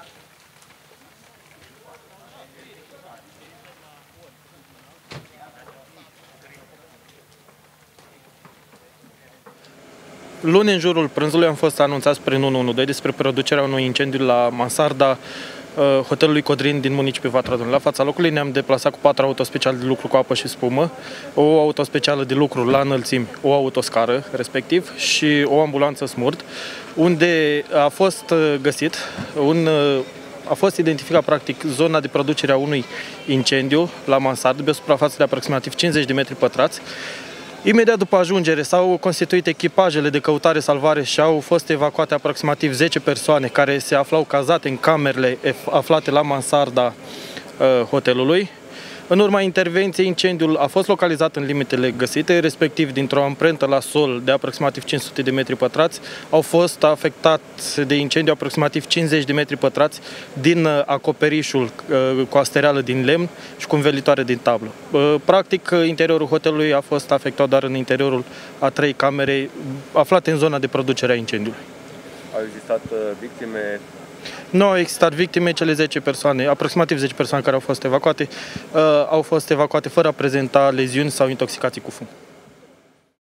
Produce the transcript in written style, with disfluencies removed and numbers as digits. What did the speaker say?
Luni, în jurul prânzului, am fost anunțați prin 112 despre producerea unui incendiu la mansarda hotelului Codrin din municipiul Vatrădun. La fața locului ne-am deplasat cu 4 autospeciale de lucru cu apă și spumă, o autospecială de lucru la înălțimi, o autoscară, respectiv, și o ambulanță SMURD, unde a fost găsit a fost identificat practic zona de producere a unui incendiu la mansardă, pe o suprafață de aproximativ 50 de metri pătrați. Imediat după ajungere s-au constituit echipajele de căutare-salvare și au fost evacuate aproximativ 10 persoane care se aflau cazate în camerele aflate la mansarda hotelului. În urma intervenției, incendiul a fost localizat în limitele găsite, respectiv dintr-o amprentă la sol de aproximativ 500 de metri pătrați, au fost afectați de incendiu aproximativ 50 de metri pătrați din acoperișul cu astereală din lemn și cu învelitoare din tablă. Practic, interiorul hotelului a fost afectat doar în interiorul a 3 camere aflate în zona de producere a incendiului. Au existat victime? Nu au existat victime, cele 10 persoane, aproximativ 10 persoane care au fost evacuate fără a prezenta leziuni sau intoxicații cu fum.